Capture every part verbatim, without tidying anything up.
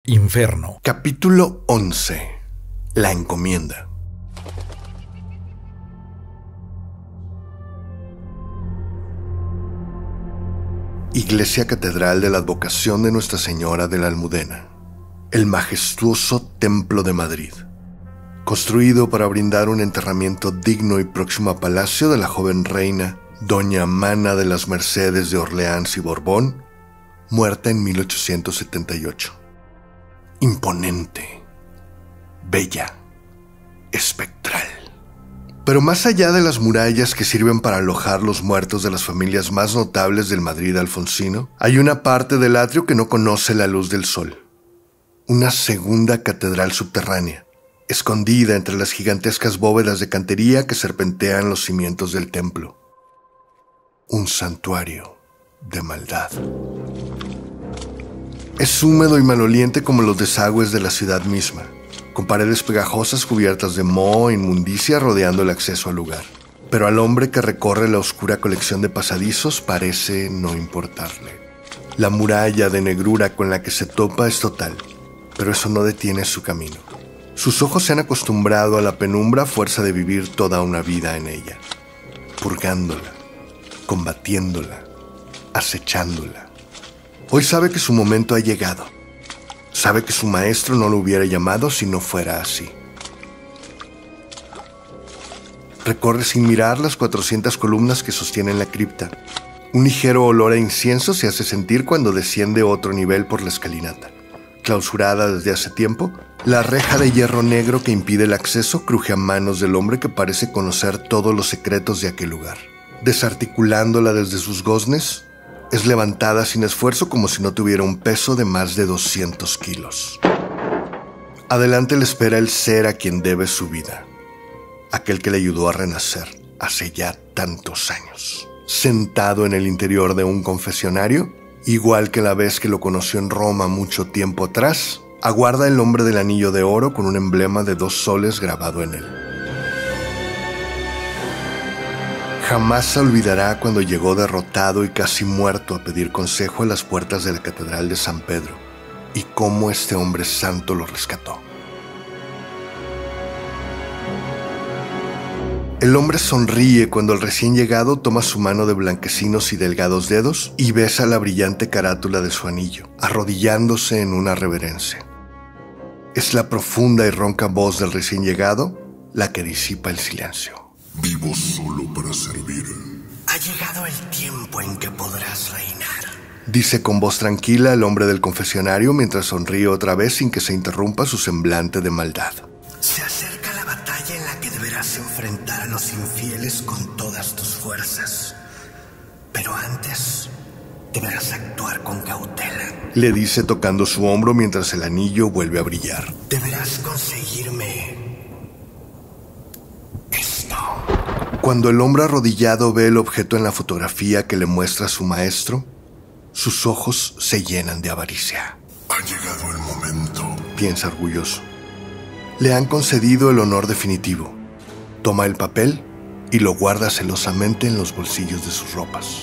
Inferno. Capítulo once. La encomienda. Iglesia Catedral de la Advocación de Nuestra Señora de la Almudena, el majestuoso Templo de Madrid, construido para brindar un enterramiento digno y próximo a palacio de la joven reina Doña Mana de las Mercedes de Orleans y Borbón, muerta en mil ochocientos setenta y ocho. Imponente, bella, espectral. Pero más allá de las murallas que sirven para alojar los muertos de las familias más notables del Madrid alfonsino, hay una parte del atrio que no conoce la luz del sol. Una segunda catedral subterránea, escondida entre las gigantescas bóvedas de cantería que serpentean los cimientos del templo. Un santuario de maldad. Es húmedo y maloliente como los desagües de la ciudad misma, con paredes pegajosas cubiertas de moho e inmundicia rodeando el acceso al lugar. Pero al hombre que recorre la oscura colección de pasadizos parece no importarle. La muralla de negrura con la que se topa es total, pero eso no detiene su camino. Sus ojos se han acostumbrado a la penumbra a fuerza de vivir toda una vida en ella, purgándola, combatiéndola, acechándola. Hoy sabe que su momento ha llegado. Sabe que su maestro no lo hubiera llamado si no fuera así. Recorre sin mirar las cuatrocientas columnas que sostienen la cripta. Un ligero olor a incienso se hace sentir cuando desciende otro nivel por la escalinata. Clausurada desde hace tiempo, la reja de hierro negro que impide el acceso cruje a manos del hombre que parece conocer todos los secretos de aquel lugar. Desarticulándola desde sus goznes, es levantada sin esfuerzo como si no tuviera un peso de más de doscientos kilos. Adelante le espera el ser a quien debe su vida, aquel que le ayudó a renacer hace ya tantos años. Sentado en el interior de un confesionario, igual que la vez que lo conoció en Roma mucho tiempo atrás, aguarda el hombre del anillo de oro con un emblema de dos soles grabado en él. Jamás se olvidará cuando llegó derrotado y casi muerto a pedir consejo a las puertas de la Catedral de San Pedro y cómo este hombre santo lo rescató. El hombre sonríe cuando el recién llegado toma su mano de blanquecinos y delgados dedos y besa la brillante carátula de su anillo, arrodillándose en una reverencia. Es la profunda y ronca voz del recién llegado la que disipa el silencio. Vivo solo para servir. Ha llegado el tiempo en que podrás reinar, dice con voz tranquila el hombre del confesionario mientras sonríe otra vez sin que se interrumpa su semblante de maldad. Se acerca la batalla en la que deberás enfrentar a los infieles con todas tus fuerzas. Pero antes, deberás actuar con cautela, le dice tocando su hombro mientras el anillo vuelve a brillar. Deberás conseguirme esto. Cuando el hombre arrodillado ve el objeto en la fotografía que le muestra su maestro, sus ojos se llenan de avaricia. Ha llegado el momento, piensa orgulloso. Le han concedido el honor definitivo. Toma el papel y lo guarda celosamente en los bolsillos de sus ropas.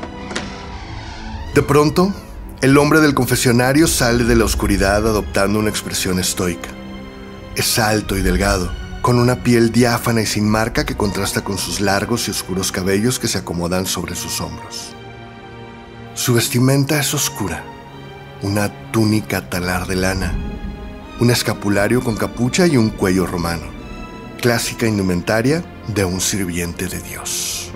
De pronto, el hombre del confesionario sale de la oscuridad adoptando una expresión estoica. Es alto y delgado, con una piel diáfana y sin marca que contrasta con sus largos y oscuros cabellos que se acomodan sobre sus hombros. Su vestimenta es oscura, una túnica talar de lana, un escapulario con capucha y un cuello romano, clásica indumentaria de un sirviente de Dios.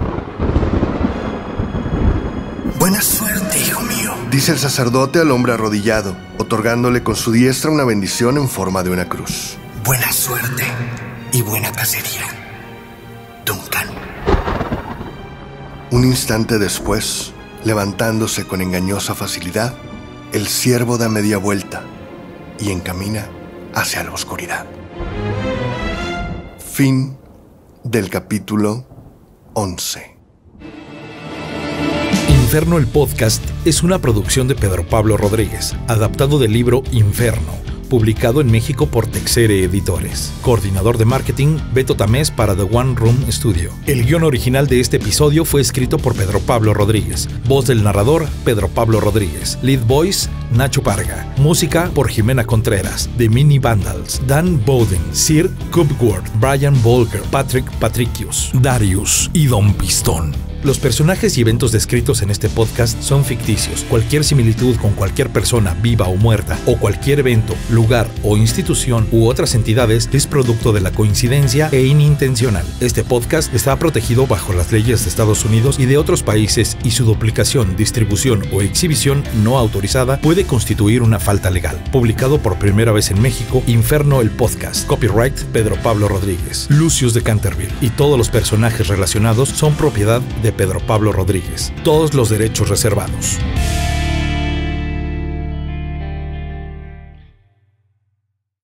Buena suerte, hijo mío, dice el sacerdote al hombre arrodillado, otorgándole con su diestra una bendición en forma de una cruz. Buena suerte y buena cacería, Duncan. Un instante después, levantándose con engañosa facilidad, el ciervo da media vuelta y encamina hacia la oscuridad. Fin del capítulo once. Inferno, el podcast, es una producción de Pedro Pablo Rodríguez, adaptado del libro Inferno, publicado en México por Texere Editores. Coordinador de marketing, Beto Tamés para The One Room Studio. El guión original de este episodio fue escrito por Pedro Pablo Rodríguez. Voz del narrador, Pedro Pablo Rodríguez. Lead voice, Nacho Parga. Música por Jimena Contreras, The Mini Vandals, Dan Bowden, Sir Cubworth, Brian Volker, Patrick Patricius, Darius y Don Pistón. Los personajes y eventos descritos en este podcast son ficticios. Cualquier similitud con cualquier persona viva o muerta, o cualquier evento, lugar o institución u otras entidades es producto de la coincidencia e inintencional. Este podcast está protegido bajo las leyes de Estados Unidos y de otros países, y su duplicación, distribución o exhibición no autorizada puede constituir una falta legal. Publicado por primera vez en México, Inferno el Podcast. Copyright Pedro Pablo Rodríguez. Lucius de Canterville y todos los personajes relacionados son propiedad de Pedro Pablo Rodríguez. Todos los derechos reservados.